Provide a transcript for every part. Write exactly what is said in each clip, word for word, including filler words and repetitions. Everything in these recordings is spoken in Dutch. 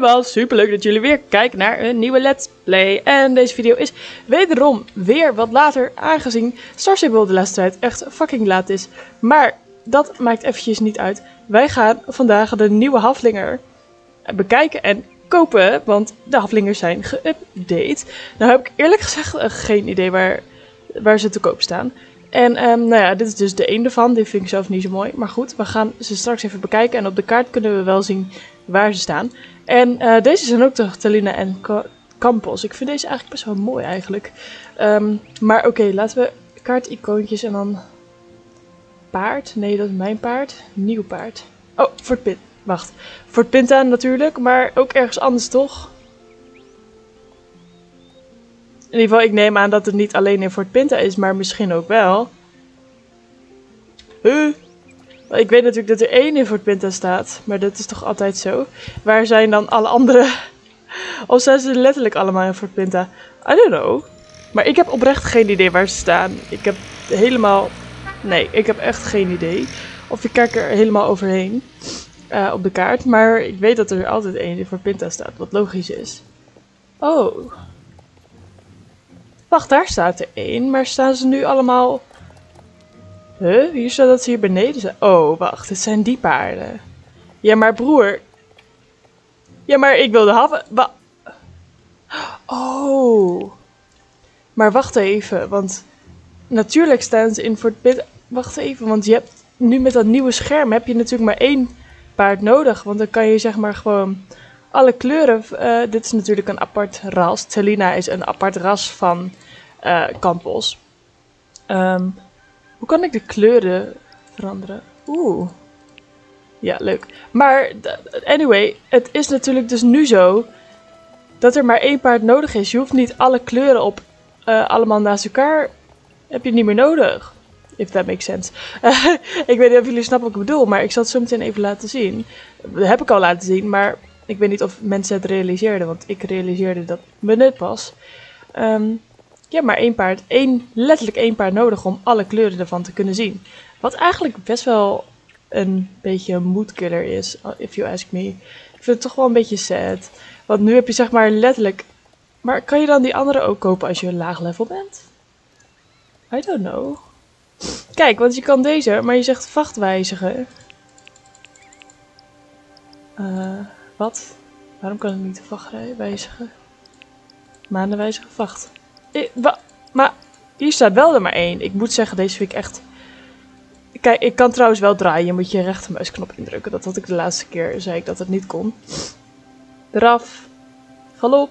allemaal, super leuk dat jullie weer kijken naar een nieuwe Let's Play. En deze video is wederom weer wat later, aangezien Star Stable de laatste tijd echt fucking laat is. Maar dat maakt eventjes niet uit. Wij gaan vandaag de nieuwe Haflinger bekijken en kopen, want de Haflingers zijn geüpdate. Nou heb ik eerlijk gezegd uh, geen idee waar, waar ze te koop staan. En um, nou ja, dit is dus de een ervan. Die vind ik zelf niet zo mooi. Maar goed, we gaan ze straks even bekijken. En op de kaart kunnen we wel zien waar ze staan. En uh, deze zijn ook toch Talina en Campos. Ik vind deze eigenlijk best wel mooi eigenlijk. Um, maar oké, okay, laten we kaarticoontjes en dan paard. Nee, dat is mijn paard. Nieuw paard. Oh, Fort Pin. Wacht. Fort Pinta natuurlijk, maar ook ergens anders toch? In ieder geval, ik neem aan dat het niet alleen in Fort Pinta is, maar misschien ook wel. Huh? Ik weet natuurlijk dat er één in Fort Pinta staat, maar dat is toch altijd zo? Waar zijn dan alle andere? Of zijn ze letterlijk allemaal in Fort Pinta? I don't know. Maar ik heb oprecht geen idee waar ze staan. Ik heb helemaal... Nee, ik heb echt geen idee. Of ik kijk er helemaal overheen uh, op de kaart. Maar ik weet dat er altijd één in Fort Pinta staat, wat logisch is. Oh... Wacht, daar staat er één, maar staan ze nu allemaal... Huh? Hier staat dat ze hier beneden zijn. Oh, wacht, het zijn die paarden. Ja, maar broer... Ja, maar ik wilde haven... Wa oh... Maar wacht even, want... Natuurlijk staan ze in Fort Pinta... Wacht even, want je hebt... Nu met dat nieuwe scherm heb je natuurlijk maar één paard nodig. Want dan kan je zeg maar gewoon... Alle kleuren... Uh, dit is natuurlijk een apart ras. Talina is een apart ras van... Uh, Campos. Um, hoe kan ik de kleuren veranderen? Oeh. Ja, leuk. Maar, anyway, het is natuurlijk dus nu zo dat er maar één paard nodig is. Je hoeft niet alle kleuren op uh, allemaal naast elkaar. Heb je niet meer nodig. If that makes sense. Uh, ik weet niet of jullie snappen wat ik bedoel, maar ik zal het zo meteen even laten zien. Dat heb ik al laten zien, maar ik weet niet of mensen het realiseerden, want ik realiseerde dat me net pas. Um, Je hebt maar één paard, één, letterlijk één paard nodig om alle kleuren ervan te kunnen zien. Wat eigenlijk best wel een beetje een moodkiller is, if you ask me. Ik vind het toch wel een beetje sad. Want nu heb je zeg maar letterlijk... Maar kan je dan die andere ook kopen als je een laag level bent? I don't know. Kijk, want je kan deze, maar je zegt vacht wijzigen. Uh, wat? Waarom kan ik niet de vacht wijzigen? Maanden wijzigen, vacht. Ik, maar hier staat wel er maar één. Ik moet zeggen, deze vind ik echt... Kijk, ik kan trouwens wel draaien. Je moet je rechtermuisknop indrukken. Dat had ik de laatste keer, zei ik dat het niet kon. Eraf. Galop.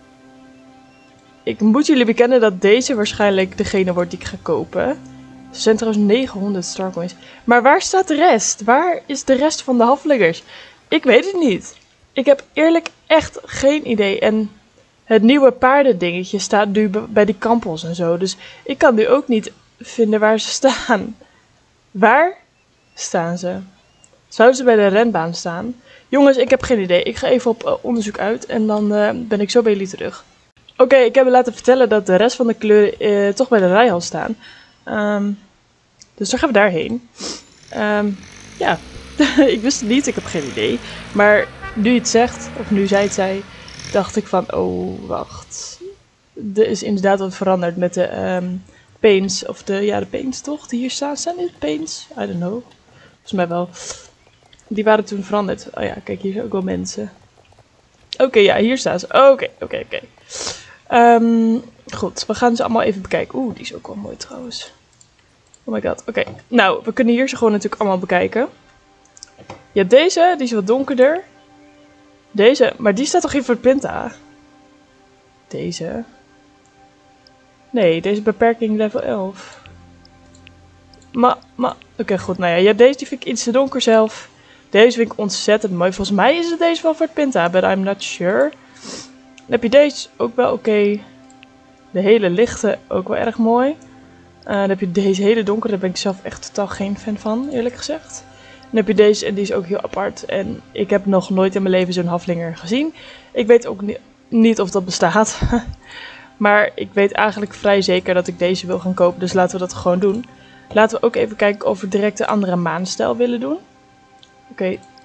Ik moet jullie bekennen dat deze waarschijnlijk degene wordt die ik ga kopen. Ze zijn trouwens negenhonderd starcoins. Maar waar staat de rest? Waar is de rest van de Haflingers? Ik weet het niet. Ik heb eerlijk echt geen idee. En... Het nieuwe paardendingetje staat nu bij die Campos en zo. Dus ik kan nu ook niet vinden waar ze staan. Waar staan ze? Zouden ze bij de renbaan staan? Jongens, ik heb geen idee. Ik ga even op uh, onderzoek uit en dan uh, ben ik zo bij jullie terug. Oké, okay, ik heb me laten vertellen dat de rest van de kleuren uh, toch bij de rijhal staan. Um, dus dan gaan we daarheen. Um, ja, ik wist het niet. Ik heb geen idee. Maar nu je het zegt, of nu zij het zei... dacht ik van, oh, wacht. Er is inderdaad wat veranderd met de um, paints, of de, ja, de paints toch, die hier staan. Zijn dit paints? I don't know. Volgens mij wel. Die waren toen veranderd. Oh ja, kijk, hier zijn ook wel mensen. Oké, okay, ja, hier staan ze. Oké, okay, oké, okay, oké. Okay. Um, goed, we gaan ze allemaal even bekijken. Oeh, die is ook wel mooi trouwens. Oh my god, oké. Okay. Nou, we kunnen hier ze gewoon natuurlijk allemaal bekijken. Je hebt deze, die is wat donkerder. Deze, maar die staat toch in Fort Pinta? Deze. Nee, deze beperking level elf. Maar, maar, oké okay, goed, nou ja, je hebt deze, die vind ik iets te donker zelf. Deze vind ik ontzettend mooi. Volgens mij is het deze wel Fort Pinta, but I'm not sure. Dan heb je deze, ook wel oké. Okay. De hele lichte, ook wel erg mooi. Uh, dan heb je deze hele donkere, daar ben ik zelf echt totaal geen fan van, eerlijk gezegd. Dan heb je deze en die is ook heel apart. En ik heb nog nooit in mijn leven zo'n Haflinger gezien. Ik weet ook ni niet of dat bestaat. Maar ik weet eigenlijk vrij zeker dat ik deze wil gaan kopen. Dus laten we dat gewoon doen. Laten we ook even kijken of we direct een andere maanstijl willen doen. Oké, okay,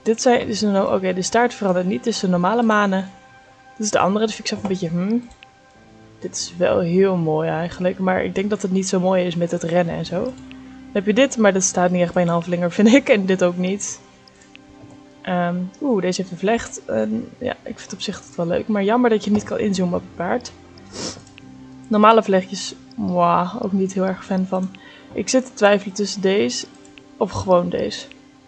dit zijn, dus no oké, okay, de staart verandert niet. Dit is de normale manen. Dit is de andere, dus vind ik zelf een beetje, hmm. Dit is wel heel mooi eigenlijk, maar ik denk dat het niet zo mooi is met het rennen en zo. Dan heb je dit, maar dat staat niet echt bij een halflinger, vind ik. En dit ook niet. Um, Oeh, deze heeft een vlecht. En ja, ik vind op zich dat wel leuk. Maar jammer dat je niet kan inzoomen op het paard. Normale vlechtjes, wow, ook niet heel erg fan van. Ik zit te twijfelen tussen deze of gewoon deze.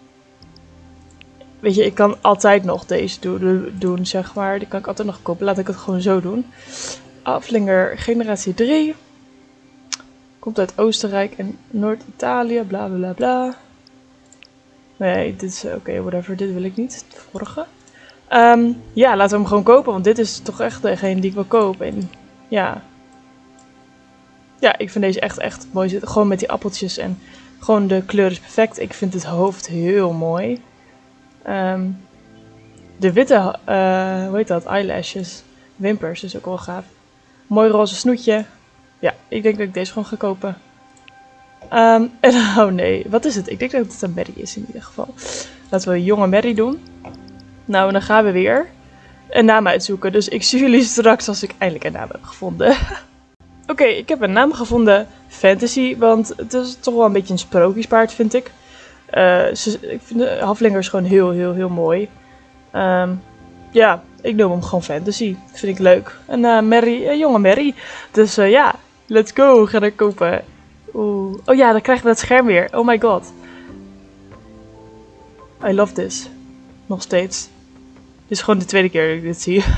Weet je, ik kan altijd nog deze do doen, zeg maar. Die kan ik altijd nog kopen. Laat ik het gewoon zo doen. Halflinger generatie drie. Komt uit Oostenrijk en Noord-Italië, bla bla bla. Nee, dit is oké, okay, whatever. Dit wil ik niet. Het vorige. Um, ja, laten we hem gewoon kopen, want dit is toch echt degene die ik wil kopen. En ja. Ja, ik vind deze echt, echt mooi zitten. Gewoon met die appeltjes en gewoon de kleur is perfect. Ik vind het hoofd heel mooi. Um, de witte, uh, hoe heet dat? Eyelashes. Wimpers is ook wel gaaf. Mooi roze snoetje. Ja, ik denk dat ik deze gewoon ga kopen. Um, en oh nee, wat is het? Ik denk dat het een Merrie is in ieder geval. Laten we een jonge Merrie doen. Nou, en dan gaan we weer een naam uitzoeken. Dus ik zie jullie straks als ik eindelijk een naam heb gevonden. Oké, okay, ik heb een naam gevonden. Fantasy, want het is toch wel een beetje een sprookjespaard, vind ik. Uh, ze, ik vind de halflingers gewoon heel, heel, heel mooi. Um, ja, ik noem hem gewoon Fantasy. Dat vind ik leuk. Een uh, Merrie, een jonge Merrie. Dus uh, ja, let's go. Ga er kopen. Oeh. Oh ja, dan krijgen we dat scherm weer. Oh my god. I love this. Nog steeds. Dit is gewoon de tweede keer dat ik dit zie.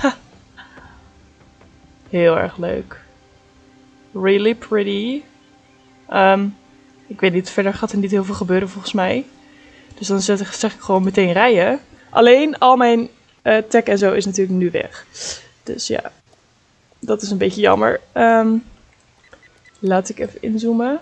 Heel erg leuk. Really pretty. Um, ik weet niet, verder gaat er niet heel veel gebeuren volgens mij. Dus dan zeg ik, zeg ik gewoon meteen rijden. Alleen al mijn uh, tech en zo is natuurlijk nu weg. Dus ja, dat is een beetje jammer. Um, laat ik even inzoomen.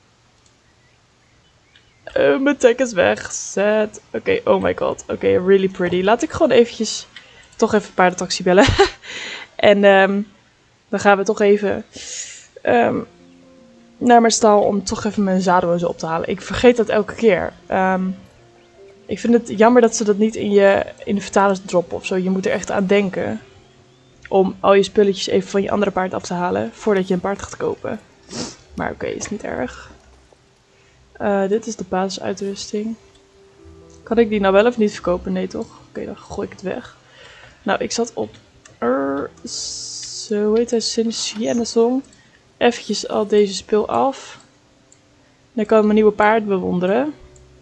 Uh, mijn tech is weg. Zet. Oké, okay, oh my god. Oké, okay, really pretty. Laat ik gewoon eventjes toch even een paardentaxi bellen. En um, dan gaan we toch even um, naar mijn stal om toch even mijn zadel en zo op te halen. Ik vergeet dat elke keer. Um, ik vind het jammer dat ze dat niet in, je, in de vertalers droppen of zo. Je moet er echt aan denken om al je spulletjes even van je andere paard af te halen voordat je een paard gaat kopen. Maar oké, okay, is niet erg. Uh, dit is de basisuitrusting. Kan ik die nou wel of niet verkopen? Nee toch? Oké, okay, dan gooi ik het weg. Nou, ik zat op... Er, zo hoe heet hij? Sienna Song. Eventjes al deze spul af. Dan kan ik mijn nieuwe paard bewonderen.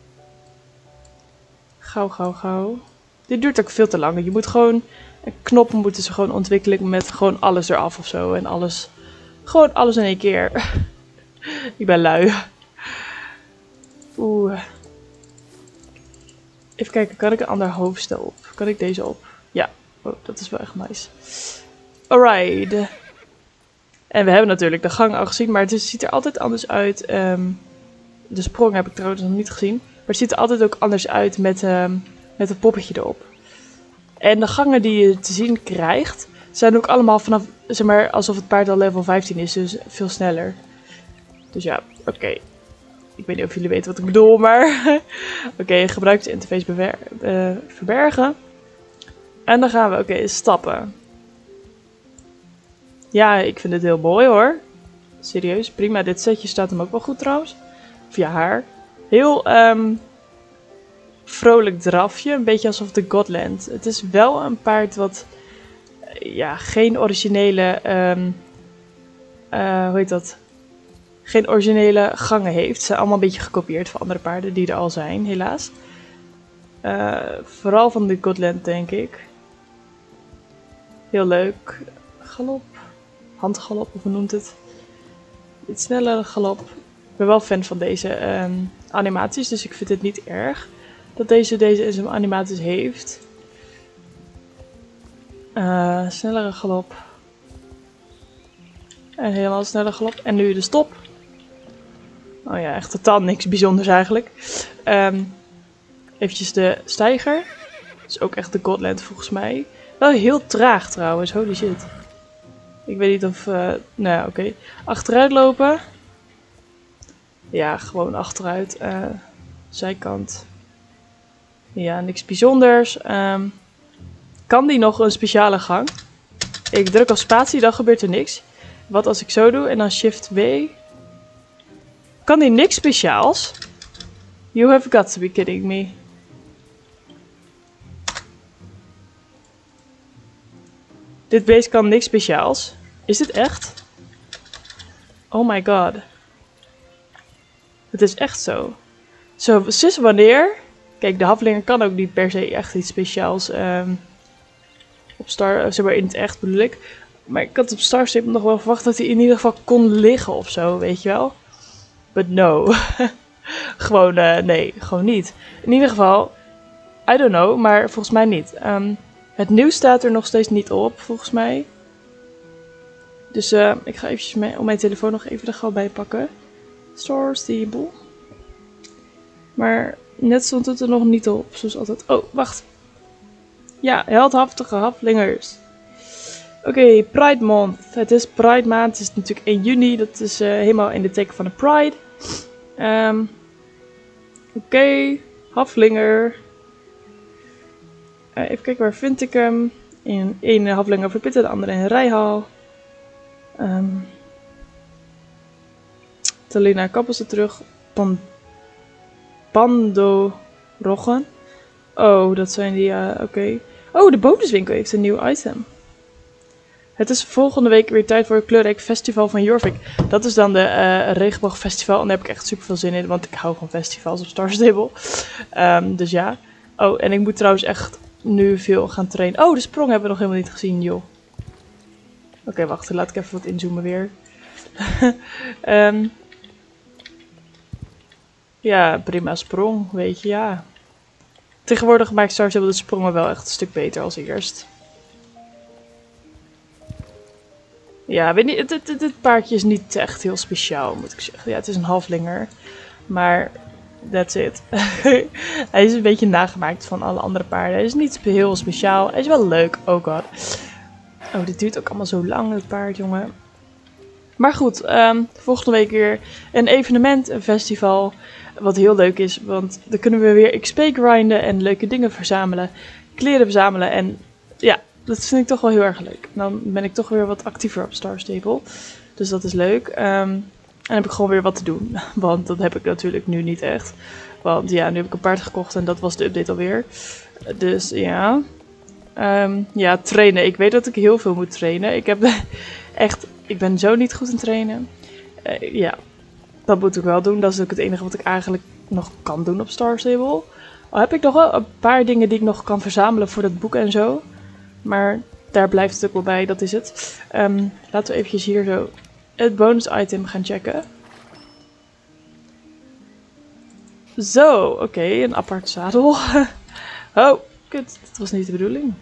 Gauw, gauw, gauw. Dit duurt ook veel te lang. Je moet gewoon... Knoppen moeten ze gewoon ontwikkelen met gewoon alles eraf of zo. En alles... Gewoon alles in één keer. Ik ben lui. Oeh. Even kijken, kan ik een ander hoofdstel op? Kan ik deze op? Ja. Oh, dat is wel echt nice. Alright. En we hebben natuurlijk de gang al gezien, maar het is, ziet er altijd anders uit. Um, de sprong heb ik trouwens nog niet gezien. Maar het ziet er altijd ook anders uit met, um, met een poppetje erop. En de gangen die je te zien krijgt, zijn ook allemaal vanaf, zeg maar, alsof het paard al level vijftien is, dus veel sneller. Dus ja, oké. Okay. Ik weet niet of jullie weten wat ik bedoel, maar... oké, okay, gebruiksinterface uh, verbergen. En dan gaan we, oké, okay, stappen. Ja, ik vind het heel mooi hoor. Serieus, prima. Dit setje staat hem ook wel goed trouwens. Via haar. Heel um, vrolijk drafje. Een beetje alsof de Godland. Het is wel een paard wat... Ja, geen originele... Um, uh, hoe heet dat? Geen originele gangen heeft. Ze zijn allemaal een beetje gekopieerd van andere paarden die er al zijn, helaas. Uh, vooral van de Godland, denk ik. Heel leuk. Galop. Handgalop, of hoe noemt het? Iets snellere galop. Ik ben wel fan van deze um, animaties, dus ik vind het niet erg dat deze deze in zijn animaties heeft. Uh, snellere galop. En helemaal snelle galop. En nu de stop. Oh ja, echt totaal niks bijzonders eigenlijk. Um, eventjes de steiger. Dat is ook echt de Godland volgens mij. Wel heel traag trouwens, holy shit. Ik weet niet of... Uh, nou ja, oké. Okay. Achteruit lopen. Ja, gewoon achteruit. Uh, zijkant. Ja, niks bijzonders. Um, kan die nog een speciale gang? Ik druk op spatie, dan gebeurt er niks. Wat als ik zo doe en dan shift W? Kan die niks speciaals? You have got to be kidding me. Dit beest kan niks speciaals. Is dit echt? Oh my god. Het is echt zo. Zo, sinds wanneer? Kijk, de Haflinger kan ook niet per se echt iets speciaals. Um, op Star, zeg maar in het echt bedoel ik. Maar ik had op Star Stable nog wel verwacht dat hij in ieder geval kon liggen of zo, weet je wel. But no. gewoon, uh, nee, gewoon niet. In ieder geval, I don't know, maar volgens mij niet. Um, het nieuws staat er nog steeds niet op, volgens mij. Dus uh, ik ga eventjes mee, op mijn telefoon nog even er gauw bij pakken. Star Stable. Maar net stond het er nog niet op, zoals altijd. Oh, wacht. Ja, heldhaftige Haflingers. Oké, okay, Pride Month. Het is Pride maand. Het is natuurlijk één juni. Dat is uh, helemaal in de teken van de Pride. Um, Oké, okay, Haflinger. Uh, even kijken, waar vind ik hem? In één Haflinger verpitten, de andere in Rijhal. Um, Talina Kappels er terug. Pan Pando Roggen. Oh, dat zijn die, uh, oké. Okay. Oh, de bonuswinkel heeft een nieuw item. Het is volgende week weer tijd voor het kleurrijk festival van Jorvik. Dat is dan de uh, regenboogfestival. En daar heb ik echt super veel zin in, want ik hou van festivals op Star Stable. Um, dus ja. Oh, en ik moet trouwens echt nu veel gaan trainen. Oh, de sprong hebben we nog helemaal niet gezien, joh. Oké, okay, wacht. Laat ik even wat inzoomen weer. um, ja, prima sprong, weet je, ja. Tegenwoordig maakt Star Stable de sprongen wel echt een stuk beter als eerst. Ja, weet niet, dit, dit, dit paardje is niet echt heel speciaal, moet ik zeggen. Ja, het is een Haflinger, maar that's it. Hij is een beetje nagemaakt van alle andere paarden. Hij is niet heel speciaal. Hij is wel leuk, oh god. Oh, dit duurt ook allemaal zo lang, het paard, jongen. Maar goed, um, volgende week weer een evenement, een festival. Wat heel leuk is, want dan kunnen we weer X P grinden en leuke dingen verzamelen. Kleren verzamelen en ja, dat vind ik toch wel heel erg leuk. Dan ben ik toch weer wat actiever op Star Stable. Dus dat is leuk. Um, en dan heb ik gewoon weer wat te doen. Want dat heb ik natuurlijk nu niet echt. Want ja, nu heb ik een paard gekocht en dat was de update alweer. Dus ja. Um, ja, trainen. Ik weet dat ik heel veel moet trainen. Ik heb echt... Ik ben zo niet goed in trainen. Uh, ja, dat moet ik wel doen. Dat is ook het enige wat ik eigenlijk nog kan doen op Star Stable. Al heb ik nog wel een paar dingen die ik nog kan verzamelen voor dat boek en zo. Maar daar blijft het ook wel bij, dat is het. Um, laten we eventjes hier zo het bonus item gaan checken. Zo, oké, okay, een apart zadel. Oh, kut, dat was niet de bedoeling.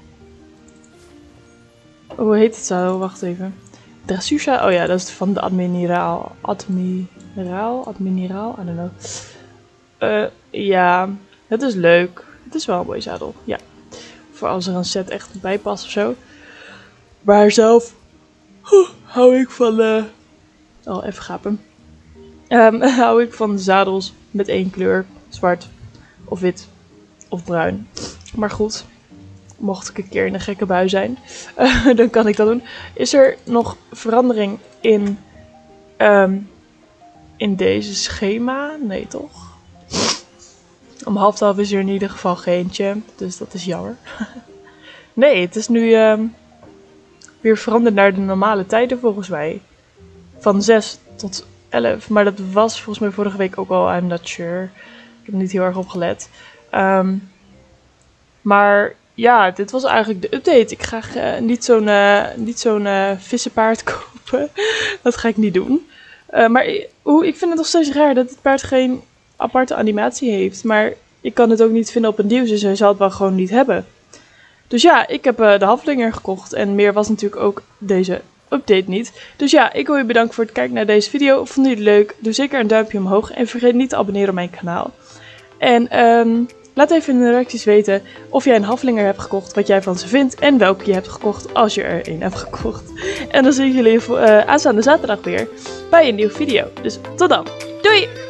Hoe heet het zadel? Wacht even. Dressuurzadel? Oh ja, dat is van de admiraal. Admiraal? Admiraal? I don't know. Uh, ja, het is leuk. Het is wel een mooi zadel, ja. Voor als er een set echt bij past of zo. Maar zelf oh, hou ik van... Uh... Oh, even gapen. Um, hou ik van zadels met één kleur. Zwart of wit of bruin. Maar goed, mocht ik een keer in een gekke bui zijn, uh, dan kan ik dat doen. Is er nog verandering in, um, in deze schema? Nee, toch? Om half twaalf is er in ieder geval geentje, dus dat is jammer. Nee, het is nu um, weer veranderd naar de normale tijden volgens mij. Van zes tot elf, maar dat was volgens mij vorige week ook al, I'm not sure. Ik heb niet heel erg op gelet. Um, maar ja, dit was eigenlijk de update. Ik ga uh, niet zo'n uh, niet zo'n uh, vissenpaard kopen. Dat ga ik niet doen. Uh, maar uh, ik vind het nog steeds raar dat het paard geen aparte animatie heeft. Maar ik kan het ook niet vinden op een nieuws, dus hij zal het wel gewoon niet hebben. Dus ja, ik heb uh, de Haflinger gekocht. En meer was natuurlijk ook deze update niet. Dus ja, ik wil je bedanken voor het kijken naar deze video. Vond je het leuk? Doe zeker een duimpje omhoog. En vergeet niet te abonneren op mijn kanaal. En um, laat even in de reacties weten of jij een Haflinger hebt gekocht, wat jij van ze vindt. En welke je hebt gekocht als je er een hebt gekocht. En dan zie ik jullie uh, aanstaande zaterdag weer bij een nieuwe video. Dus tot dan. Doei!